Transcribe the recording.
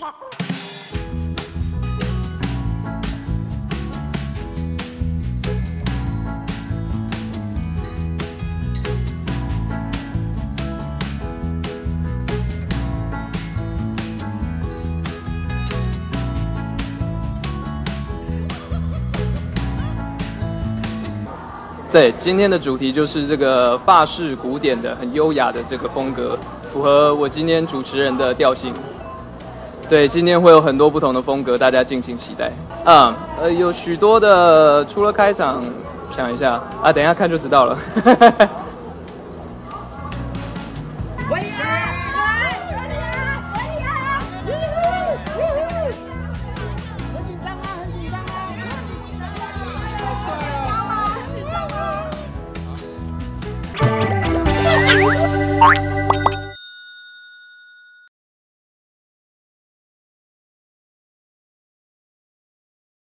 对，今天的主题就是这个法式古典的、很优雅的这个风格，符合我今天主持人的调性。对，今天会有很多不同的风格，大家敬请期待。有许多的，除了开场，想一下啊，等一下看就知道了。 Bye.